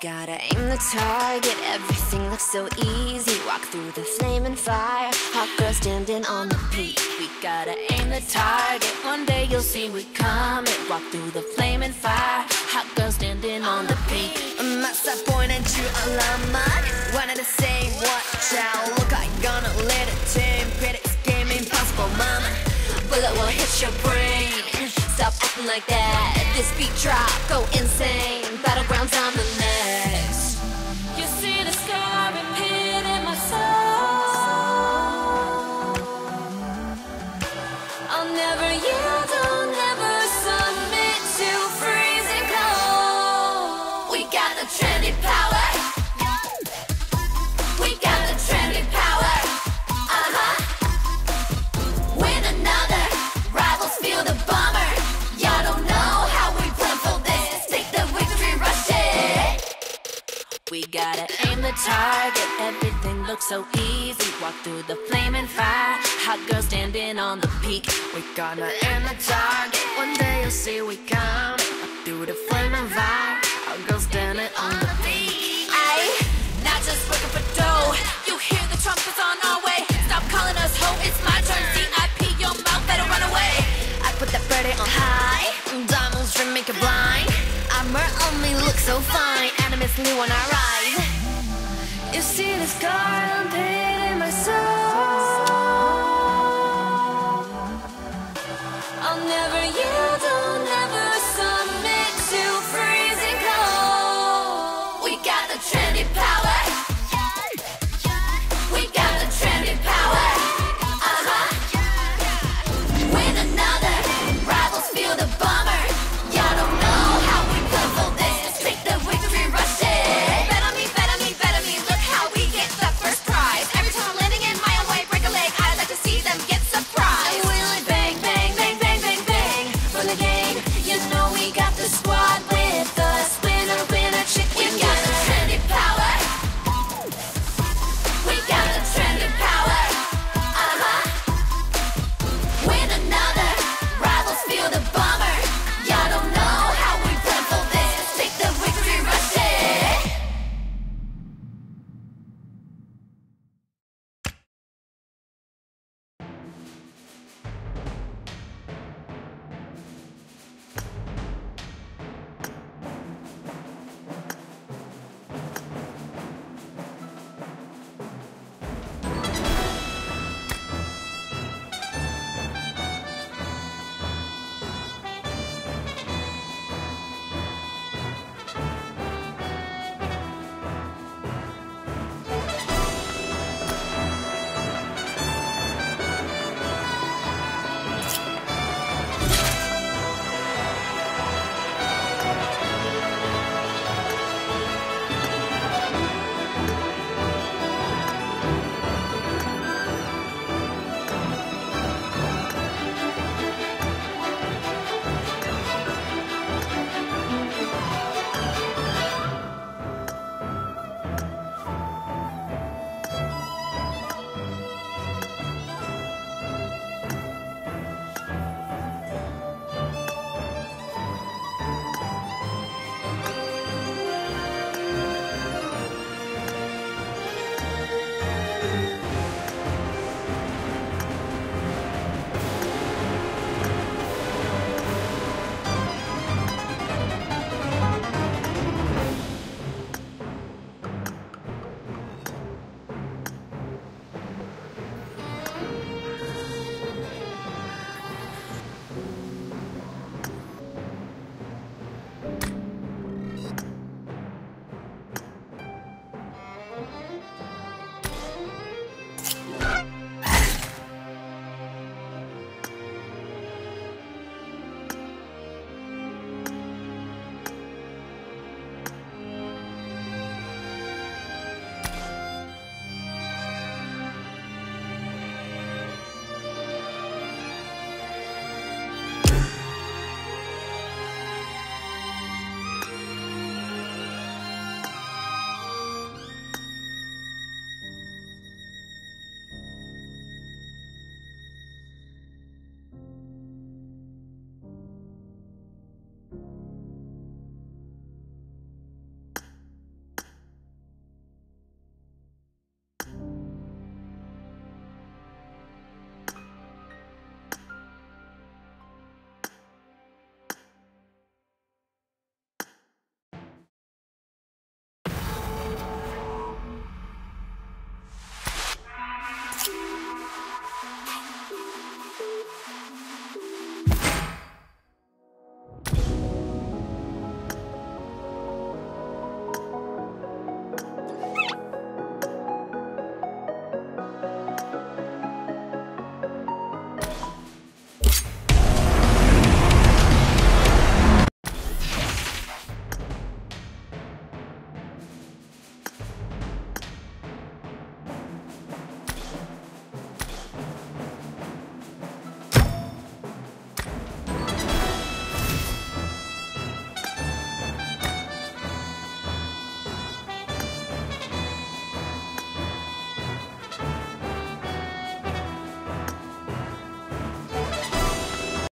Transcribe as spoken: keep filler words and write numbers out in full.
gotta aim the target, everything looks so easy. Walk through the flaming fire, hot girl standing on the peak. We gotta aim the target, one day you'll see we coming. Walk through the flaming fire, hot girl standing on the peak. 맞서 보이는 줄 알아만 wanted to say watch out. Look like gonna let it team critics game impossible mama. Bullet will hit your brain, stop acting like that. This beat drop, go insane. Battlegrounds on the next. You see the scar repeat in my soul. I'll never yield, I'll never submit to freezing cold. We got the trendy power. We got the trendy power. Uh-huh. Win another, rivals feel the bummer. Y'all don't know how we plan for this. Take the victory rush it. We gotta aim the target, everything looks so easy. Walk through the flaming fire, hot girl standing on the peak. We gonna aim the target, one day you'll see we coming. Up through the flaming fire, our girls standing on the peak. Aye, not just working for dough. You hear the trumpets on our way. Stop calling us ho, it's my turn. C I P, your mouth better run away. I put that birdie on high, diamonds from make it blind. Armor on me looks so fine, enemies new when I rise. You see the scar on pain.